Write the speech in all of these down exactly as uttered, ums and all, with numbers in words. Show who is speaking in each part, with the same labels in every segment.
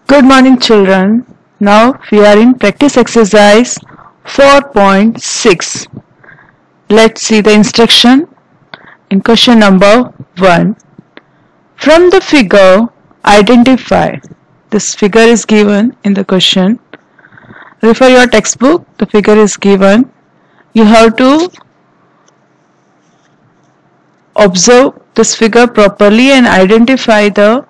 Speaker 1: Good morning, children. Now we are in practice exercise four point six. Let's see the instruction in question number one. From the figure, identify. This figure is given in the question. Refer your textbook. The figure is given. You have to observe this figure properly and identify the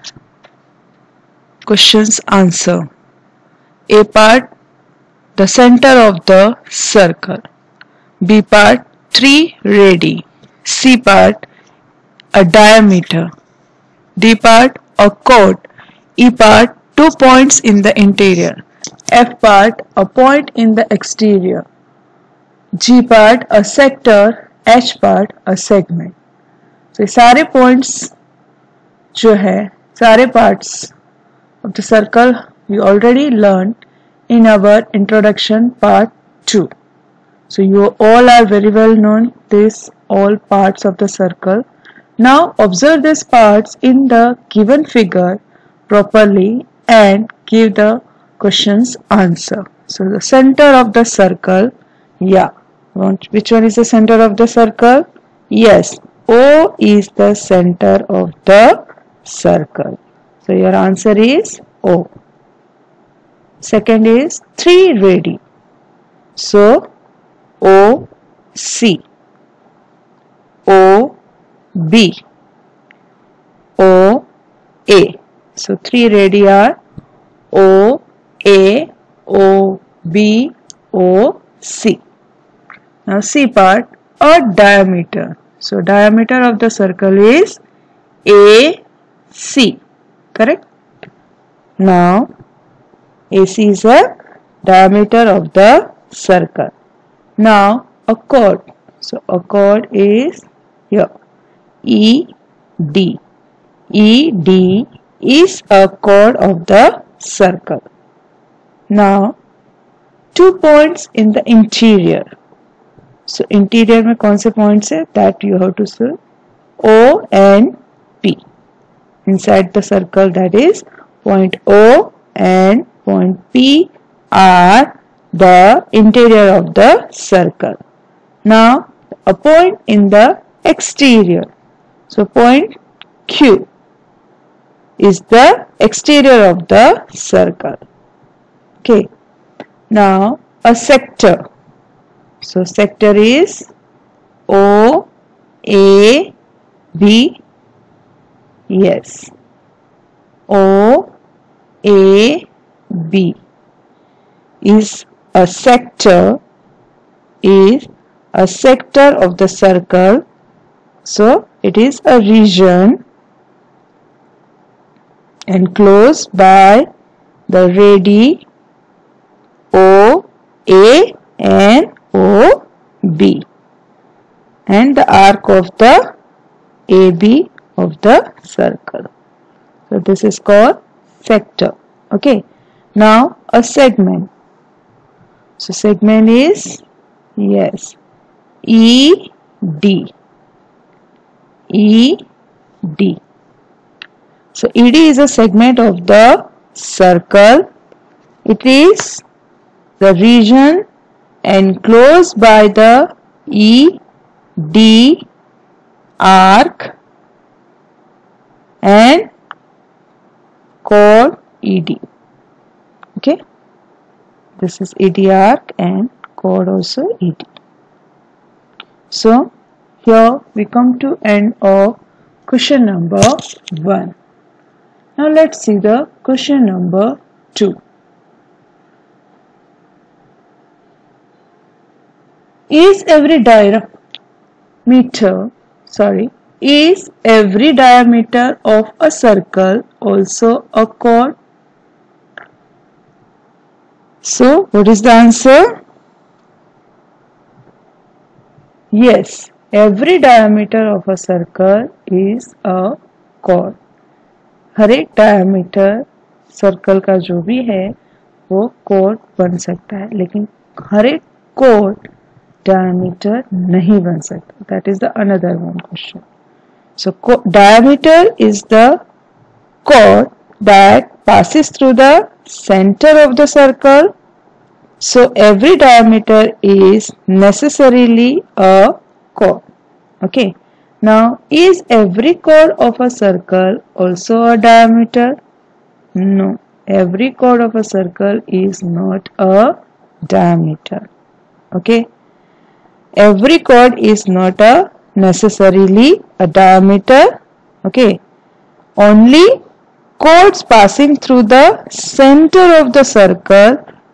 Speaker 1: question's answer. A part, the center of the circle. B part, three radii. C part, a diameter. D part, a chord. E part, two points in the interior. F part, a point in the exterior. G part, a sector. H part, a segment. So सारे points जो है, सारे parts of the circle we already learned in our introduction part two. So you all are very well known these all parts of the circle. Now observe these parts in the given figure properly and give the question's answer. So the center of the circle, yeah. Which one is the center of the circle? Yes, O is the center of the circle. So your answer is O. Second is three radii. So O C, O B, O A. So three radii are O A, O B, O C. Now C part, a diameter. So diameter of the circle is A C. Correct? Now A C is a diameter of the circle. Now a chord. So a chord is here. E D. E D is a chord of the circle. Now two points in the interior. So interior में कौन से points है? That you have to say O and P. Inside the circle, that is point O and point P are the interior of the circle. Now a point in the exterior. So point Q is the exterior of the circle. Okay. Now a sector. So sector is O A B. Yes, O A B is a sector, is a sector of the circle. So it is a region enclosed by the radii O A and O B and the arc of the A B of the circle. So this is called sector. Okay. Now a segment. So segment is, yes, E D. E D. So E D is a segment of the circle. It is the region enclosed by the E D arc and chord E D. Okay, this is E D arc and chord also E D. So here we come to end of question number one. Now let's see the question number two. Is every diameter, sorry, is every diameter of a circle also a chord? So what is the answer? Yes, every diameter of a circle is a chord. हर एक diameter circle का जो भी है वो chord बन सकता है, लेकिन हर एक chord diameter नहीं बन सकता. That is the another one question. So diameter is the chord that passes through the center of the circle. So every diameter is necessarily a chord. Okay. Now, is every chord of a circle also a diameter? No. Every chord of a circle is not a diameter. Okay. Every chord is not a necessarily a diameter. Okay. Only chords passing through the center of the circle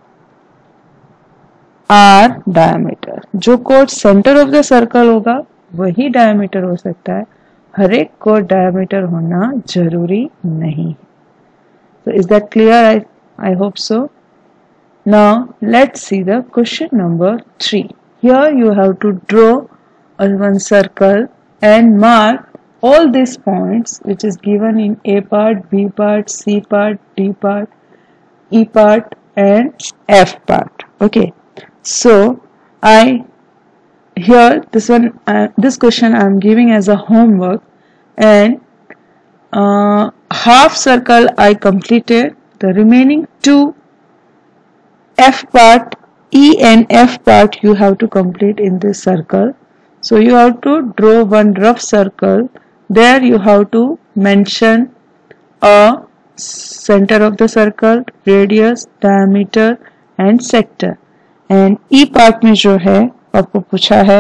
Speaker 1: are diameter. जो chord center of the circle होगा वही diameter हो सकता है. हर एक chord diameter होना जरूरी नहीं. So is that clear? I, I hope so. Now let's see the question number three. Here you have to draw a one circle and mark all these points which is given in A part, B part, C part, D part, E part and F part. Okay. So I here this one uh, this question I am giving as a homework, and uh, half circle I completed. The remaining two F part, E and F part you have to complete in this circle. So you have to draw one rough circle. There you have to mention a center of the circle, radius, diameter and sector. And E part में जो है आपको पूछा है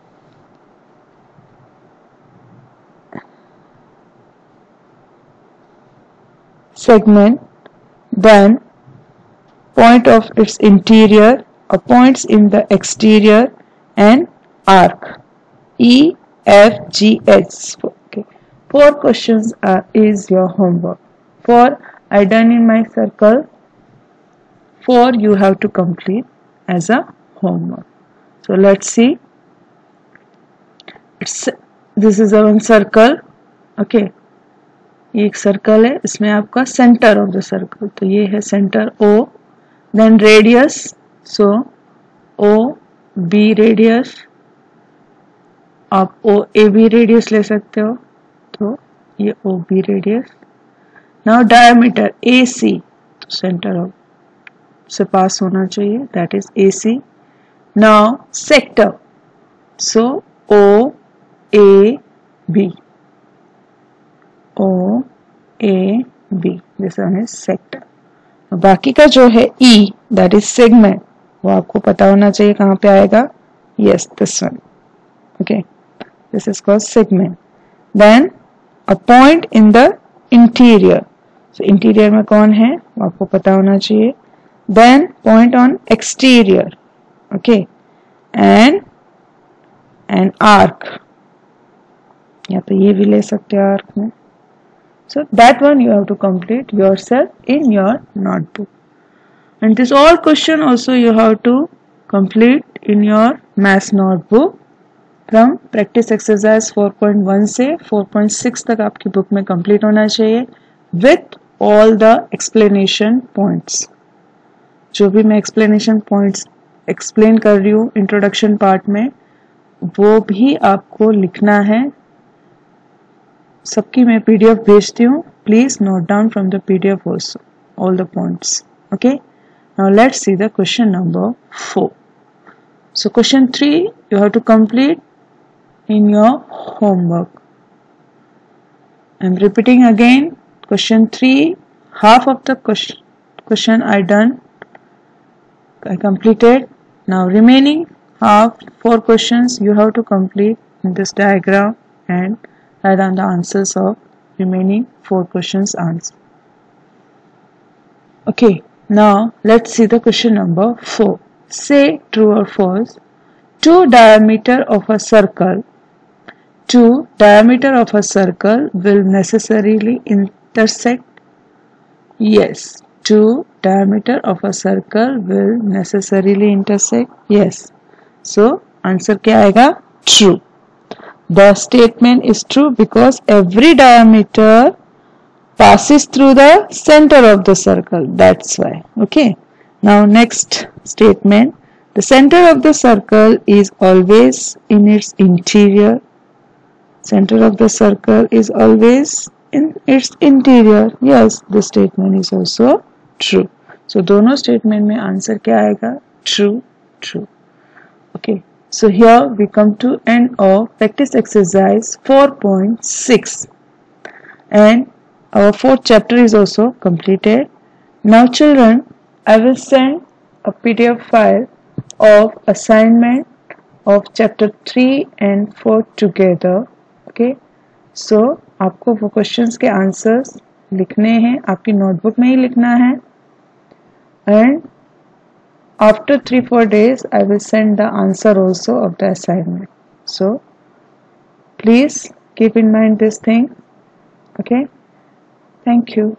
Speaker 1: segment, then point of its interior, or points in the exterior and arc. E, F, G, H. Okay. Four questions are, is your homework. Four I done in my circle. Four you have to complete as a homework. So let's see. It's, this is a one circle. Okay. ये एक circle है, इसमें आपका centre of the circle, तो ये है centre O. Then radius, so O B radius, आप O A B radius ले सकते हो, तो ये O B radius. Now diameter A C, तो सेंटर ऑफ से पास होना चाहिए, that is A C. Now sector, so O A B, O A B, this one is sector. बाकी का जो है E, दैट इज सेगमेंट, वो आपको पता होना चाहिए कहाँ पे आएगा. Yes, this one. Okay, this is called segment. Then a point in the interior, so interior में कौन है वो आपको पता होना चाहिए. Then point on exterior, okay, and and arc, या तो ये भी ले सकते हैं आर्क में. So that one you have to complete yourself in your notebook. And this all question also you have to complete in your math notebook from practice exercise four point one से four point six तक आपकी book में complete होना चाहिए with all the explanation points. जो भी मैं explanation points explain कर रही हूँ introduction part में, वो भी आपको लिखना है. सबकी मैं पीडीएफ भेजती हूँ. Please note down from the PDF also all the points. Okay, now let's see the question number four. So question three you have to complete in your homework. I am repeating again. Question three, half of the question, question I done, I completed. Now remaining half, four questions you have to complete in this diagram and write down the answers of remaining four questions answer. Okay, now let's see the question number four. Say true or false. Two diameter of a circle, two diameter of a circle will necessarily intersect. Yes, two diameter of a circle will necessarily intersect. Yes. So answer क्या आएगा? True. The statement is true because every diameter passes through the center of the circle. That's why. Okay. Now next statement. The center of the circle is always in its interior. Center of the circle is always in its interior. Yes, this statement is also true. So दोनों statement में answer क्या आएगा? True, true. Okay. So here we come to end of practice exercise four point six, and our fourth chapter is also completed. Now children, I will send a P D F file of assignment of chapter three and four together. Okay. So आपको वो questions के answers लिखने हैं, आपकी notebook में ही लिखना है, and after three four days I will send the answer also of the assignment. So please keep in mind this thing. Okay, thank you.